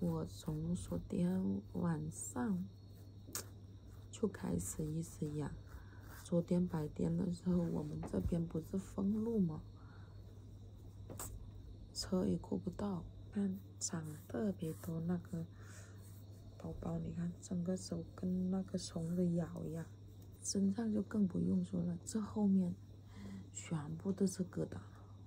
我从昨天晚上就开始一直痒。昨天白天的时候，我们这边不是封路吗？车也过不到，看长特别多那个包包，你看整个手跟那个虫子咬一样，身上就更不用说了，这后面全部都是疙瘩。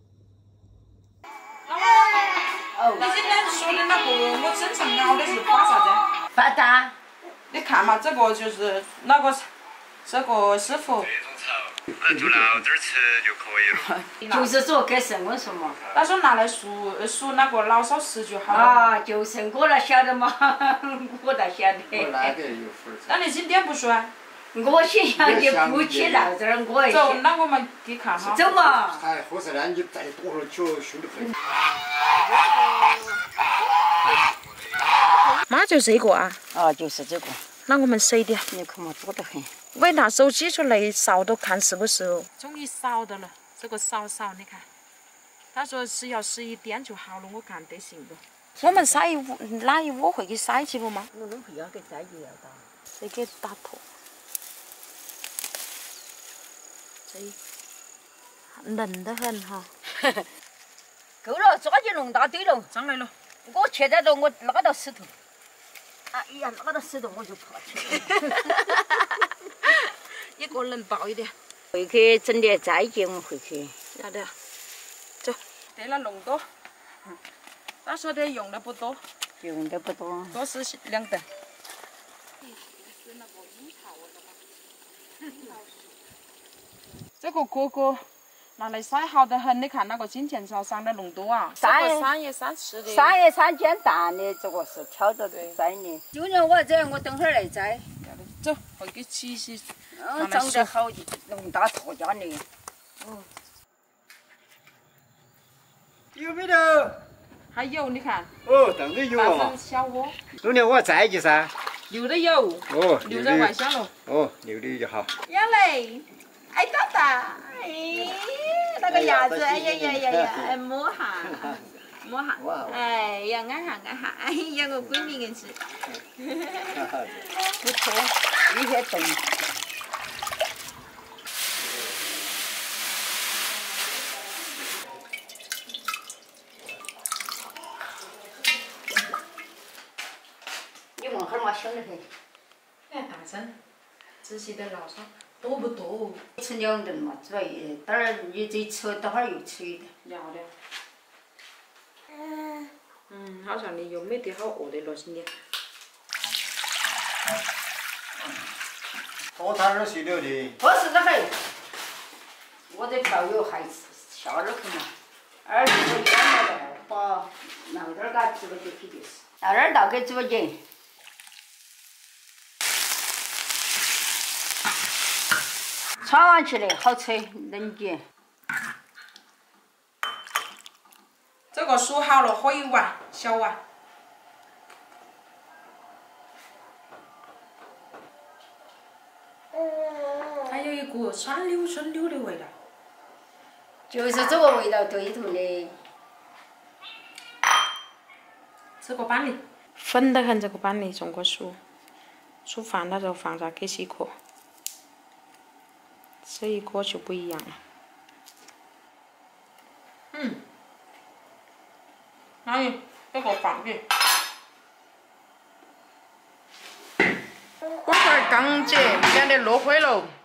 你今天说的那个，我身上咬的是发啥子？ 发达。 你看嘛，这个就是那个这个师傅。 就拿点吃就可以了。 就是说给升温说嘛。 他说拿来数那个老少食就好了。 啊，就是我哪晓得嘛，我哪晓得。 我那个有份儿。 那你今天不说啊？ 我心想你不起到这儿，我也。 走，那我们给看哈。 走嘛。 哎，或者呢，你再多会儿就修得很。 妈就这个啊？ 啊，就是这个。 那我们谁的？ 你看嘛，多得很。 我拿手机出来扫都看是不是哦？终于扫到了，这个扫，你看，他说是要11点就好了，我看得行不？我们撒哪一窝回去撒起不吗？ 我们会要给摘就要到。 这个打破，这嫩得很哈。 够了，抓紧弄大堆了。 上来了。 我现在都我拉到石头。哎呀，拉到石头我就爬起来。 一个人抱一点。 回去整点斋戒，我们回去。 要得，走。 对了，弄多。他说的用的不多。 用的不多。 多是2等。这个哥哥拿来晒好得很，你看那个金钱草上的弄多啊。 3 月3吃的。 3月3煎蛋的，这个是挑着摘的。就让我这，我等会儿来摘。 走，回去洗洗。 长得好，弄大坨家的。 有没有？ 还有，你看。 哦，当然有啊。 小窝。 昨天我摘去噻。 溜的有。 哦， 溜在外箱了。 哦，溜的就好。 杨磊，哎，大大，哎，那个牙子，哎呀，摸下。摸下，哎呀，按下，哎呀，我闺蜜硬是。 不错，一些动。你问哈儿嘛，香得很。 哎，大声，仔细点捞上，多不多？ 吃2顿嘛，主要等会儿你这吃，等会儿又吃一点。 要的。好像你又没得好饿的了，今天。 多大点水了的？ 不是那还，我这票友还下那儿去嘛，20块钱那个，把闹点儿给他直播间去就是，到那儿倒给直播间。穿完起来好吃，冷解。 这个数好了，喝1碗，小碗。它有一股酸溜的味道。 就是这个味道对头的。 这个板栗。 粉得很，这个板栗中国煮饭的时候放上给几颗，这一颗就不一样了。 阿姨，这个放的。我会儿刚结，免得落灰了。